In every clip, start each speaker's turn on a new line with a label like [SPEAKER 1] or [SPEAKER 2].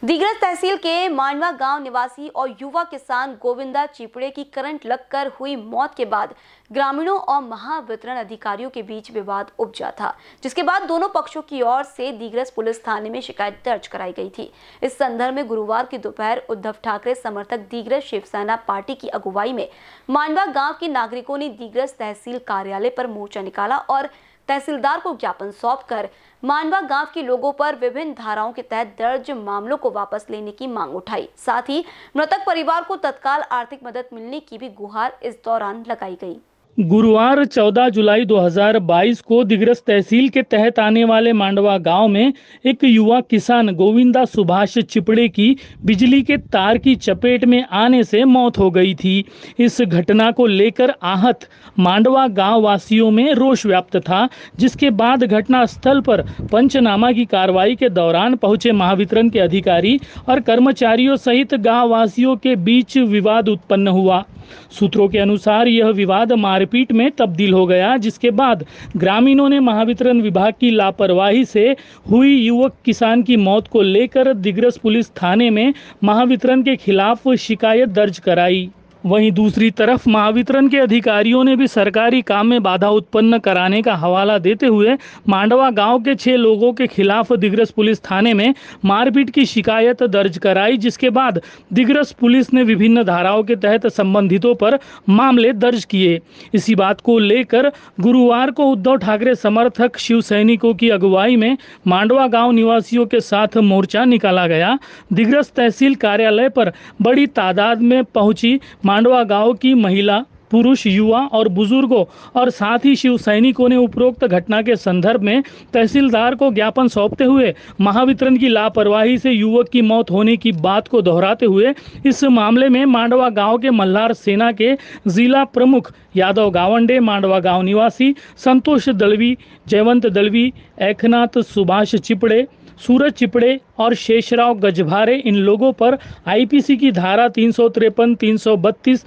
[SPEAKER 1] दिग्रस तहसील के मांडवा गांव निवासी और युवा किसान गोविंदा चिपड़े की करंट लगकर हुई मौत के बाद ग्रामीणों और महावितरण अधिकारियों के बीच विवाद उपजा था, जिसके बाद दोनों पक्षों की ओर से दिग्रस पुलिस थाने में शिकायत दर्ज कराई गई थी। इस संदर्भ में गुरुवार की दोपहर उद्धव ठाकरे समर्थक दिग्रस शिवसेना पार्टी की अगुवाई में मांडवा गाँव के नागरिकों ने दिग्रस तहसील कार्यालय पर मोर्चा निकाला और तहसीलदार को ज्ञापन सौंपकर मांडवा गांव के लोगों पर विभिन्न धाराओं के तहत दर्ज मामलों को वापस लेने की मांग उठाई। साथ ही मृतक परिवार को तत्काल आर्थिक मदद मिलने की भी गुहार इस दौरान लगाई गई।
[SPEAKER 2] गुरुवार 14 जुलाई 2022 को दिग्रस तहसील के तहत आने वाले मांडवा गांव में एक युवा किसान गोविंदा सुभाष चिपड़े की बिजली के तार की चपेट में आने से मौत हो गई थी। इस घटना को लेकर आहत मांडवा गांव वासियों में रोष व्याप्त था, जिसके बाद घटना स्थल पर पंचनामा की कार्रवाई के दौरान पहुंचे महावितरण के अधिकारी और कर्मचारियों सहित गांव वासियों के बीच विवाद उत्पन्न हुआ। सूत्रों के अनुसार यह विवाद मारपीट में तब्दील हो गया, जिसके बाद ग्रामीणों ने महावितरण विभाग की लापरवाही से हुई युवक किसान की मौत को लेकर दिग्रस पुलिस थाने में महावितरण के खिलाफ शिकायत दर्ज कराई। वहीं दूसरी तरफ महावितरण के अधिकारियों ने भी सरकारी काम में बाधा उत्पन्न कराने का हवाला देते हुए मांडवा गांव के 6 लोगों के खिलाफ दिग्रस पुलिस थाने में मारपीट की शिकायत दर्ज कराई, जिसके बाद दिग्रस पुलिस ने विभिन्न धाराओं के तहत संबंधितों पर मामले दर्ज किए। इसी बात को लेकर गुरुवार को उद्धव ठाकरे समर्थक शिव सैनिकों की अगुवाई में मांडवा गाँव निवासियों के साथ मोर्चा निकाला गया। दिग्रस तहसील कार्यालय पर बड़ी तादाद में पहुंची मांडवा गांव की महिला, पुरुष, युवा और बुजुर्गों और साथ ही शिव सैनिकों ने उपरोक्त घटना के संदर्भ में तहसीलदार को ज्ञापन सौंपते हुए महावितरण की लापरवाही से युवक की मौत होने की बात को दोहराते हुए इस मामले में मांडवा गांव के मल्हार सेना के जिला प्रमुख यादव गावंडे, मांडवा गांव निवासी संतोष दलवी, जयवंत दलवी, एकनाथ सुभाष चिपड़े, सूरज चिपड़े और शेषराव गजभारे, इन लोगों पर आईपीसी की धारा 353, 332,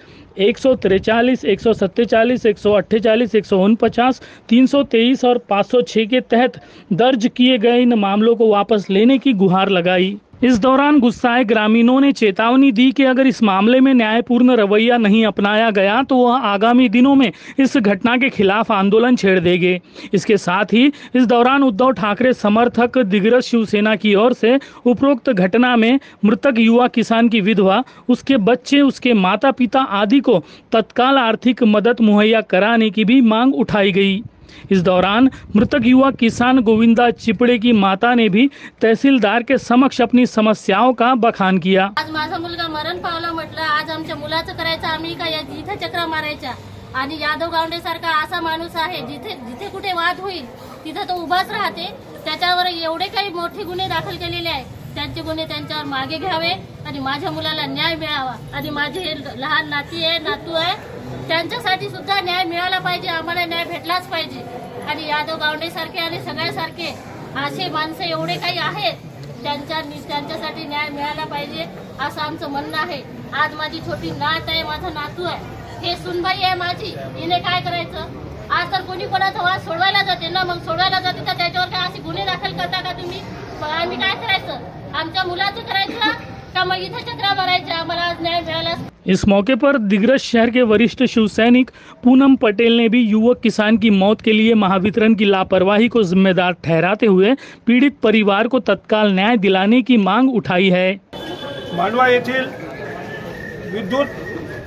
[SPEAKER 2] 143, 147, 148, 149, 323 और 506 के तहत दर्ज किए गए इन मामलों को वापस लेने की गुहार लगाई। इस दौरान गुस्साए ग्रामीणों ने चेतावनी दी कि अगर इस मामले में न्यायपूर्ण रवैया नहीं अपनाया गया तो वह आगामी दिनों में इस घटना के खिलाफ आंदोलन छेड़ देंगे। इसके साथ ही इस दौरान उद्धव ठाकरे समर्थक दिग्रस शिवसेना की ओर से उपरोक्त घटना में मृतक युवा किसान की विधवा, उसके बच्चे, उसके माता पिता आदि को तत्काल आर्थिक मदद मुहैया कराने की भी मांग उठाई गई। इस दौरान मृतक युवा किसान गोविंदा चिपड़े की माता ने भी तहसीलदार के समक्ष अपनी समस्याओं का बखान किया।
[SPEAKER 3] आज माझा मुलगा मरण पावला, म्हटलं आज आमच्या मुलाचं करायचं, आम्ही का जिथे चक्रा मारायच्या। आणि यादव गावंडे सारखा असा माणूस आहे जिथे जिथे कुठे वाद होईल तिथे तो उभाच राहते। त्याच्यावर एवढे काही मोठे गुन्हे दाखल केलेले आहेत, त्यांचे गुन्हे त्यांच्यावर मागे घ्यावे आणि माझ्या मुलाला न्याय मिळावा। आणि माझे लहान नाती आहे, नातू आहे, त्यांच्यासाठी सुद्धा न्याय मिळाला पाहिजे, आम्हाला न्याय भेटलाच पाहिजे। आणि यादव गावंडे सारखे आणि सगळ्यासारखे असे माणसं एवढे काही आहेत, त्यांच्यासाठी न्याय मिळाला पाहिजे असं आमचं म्हणणं आहे। आज माझी छोटी नात आहे, माझा नातू आहे, हे सुनबाई आहे माझी, हिने काय करायचं? आज तर कोणी कोणाचा वाद सोडवायला जाते ना, मग सोडवायला जाते तर त्याच्यावर काय असे गुन्हे दाखल करता का तुम्ही? मग आम्ही काय करायचं? आमच्या मुलाचं करायचं का मग इथे चक्रा मारायचं? आम्हाला आज न्याय मिळाला।
[SPEAKER 2] इस मौके पर दिग्रस शहर के वरिष्ठ शिव सैनिक पूनम पटेल ने भी युवक किसान की मौत के लिए महावितरण की लापरवाही को जिम्मेदार ठहराते हुए पीड़ित परिवार को तत्काल न्याय दिलाने की मांग उठाई है।
[SPEAKER 4] मांडवा येथील विद्युत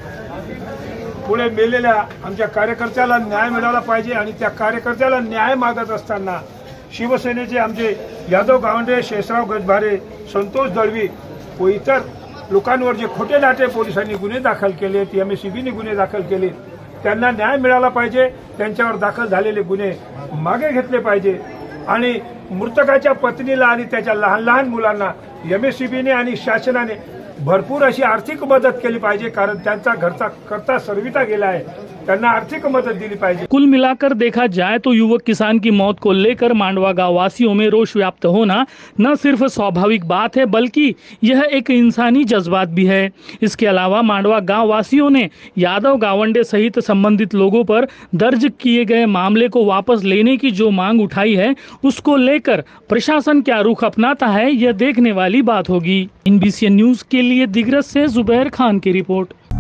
[SPEAKER 4] पुढे मेलेल्या आमच्या कार्यकर्त्याला न्याय मिळाला पाहिजे आणि त्या कार्यकर्त्याला न्याय मागत असताना शिवसेनेचे आमचे यादव गावंडे, शेषराव गजभारे, संतोष दळवी व इतर लोकांवर जे खोटे नाटे पोलिसांनी गुन्हे दाखल केले, एमएससीबीने गुन्हे दाखल केले, त्यांना न्याय मिळाला पाहिजे। त्यांच्यावर दाखल झालेले गुन्हे मागे घेतले पाहिजे आणि मृतकाच्या पत्नीला आणि त्याच्या लहान लहान मुलांना एमएससीबीने आणि शासनाने भरपूर अशी आर्थिक मदत केली पाहिजे, कारण त्यांचा घरचा करता सरविता गेला आहे, त्यांना आर्थिक मदत दिली पाहिजे।
[SPEAKER 2] कुल मिलाकर देखा जाए तो युवक किसान की मौत को लेकर मांडवा गांव वासियों में रोष व्याप्त होना न सिर्फ स्वाभाविक बात है बल्कि यह एक इंसानी जज्बात भी है। इसके अलावा मांडवा गांव वासियों ने यादव गावंडे सहित संबंधित लोगों पर दर्ज किए गए मामले को वापस लेने की जो मांग उठाई है, उसको लेकर प्रशासन क्या रुख अपनाता है, यह देखने वाली बात होगी। NBCN न्यूज के लिए दिग्रस से जुबैर खान की रिपोर्ट।